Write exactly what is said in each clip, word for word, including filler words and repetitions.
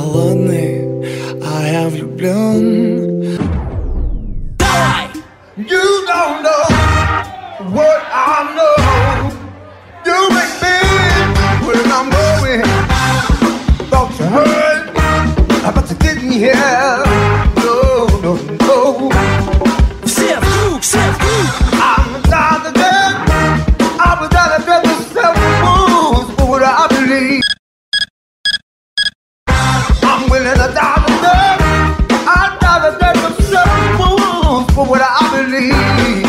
холодный, а я влюблен. You don't know what I know. You make me when I'm going. Thought you heard about to get me here. No, no, no. Self you, self you. I'm tired of that. I was out of bed with several moves for what I believe. I'm willing to die to death. I'm tired of that with several moves for what I believe.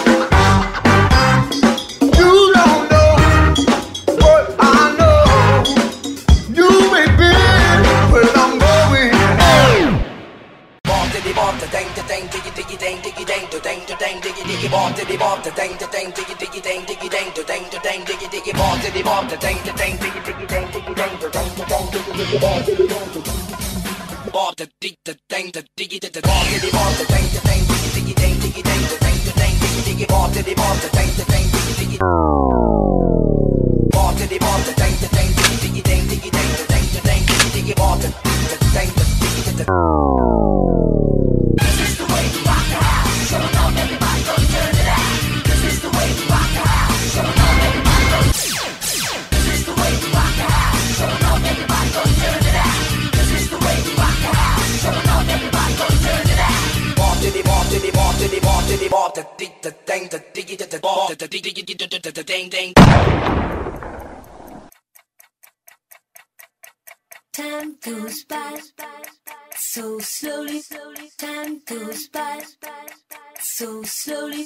You don't know what I know. You may be where I'm going. Bomb diddy bomb the dang the dang diggy diggy dang diggy dang the dang the dang diggy diggy bomb diddy bomb the dang the dang diggy diggy dang diggy dang the dang the dang diggy diggy bomb diddy bomb the dang the dang diggy diggy dang diggy dang the dang the dang diggy diggy bomb diddy bomb the bomb the dig the dang the diggy the bomb diddy bomb the dang the dang diggy diggy dang diggy dang the dang the dang diggy diggy bomb diddy bomb the dang the dang diggy diggy bomb diddy bomb the dang the dang diggy diggy dang diggy dang the dang the dang diggy diggy bomb the the dang the diggy the This is the way we rock the house. So long everybody go turn it out. This is the way we rock the house. So long everybody go. This is the way we rock the house. So long everybody go turn it out. This is the way we rock the house. So long everybody go turn it out. Bomb diddy bomb diddy bomb diddy bomb diddy bomb the dig the dang the diggy the bomb the diggy diggy the the dang dang. Time goes by so slowly. Time goes by so slowly.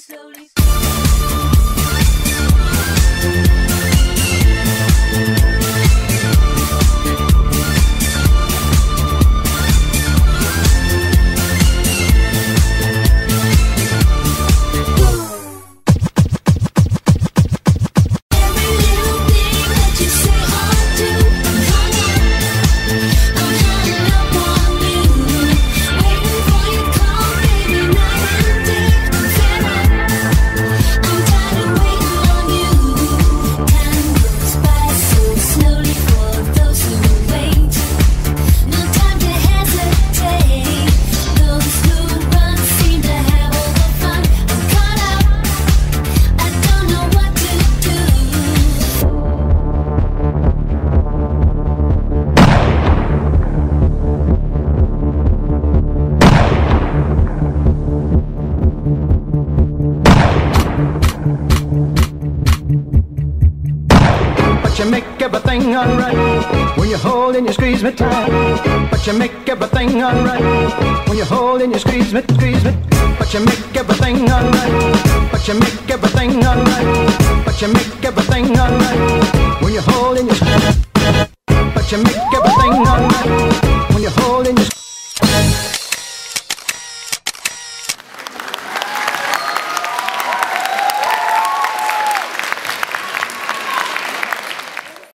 But you make everything alright when you hold and you squeeze me tight. But you make everything alright when you hold and you squeeze me, squeeze me. But you make everything alright. But you make everything alright. But you make everything alright.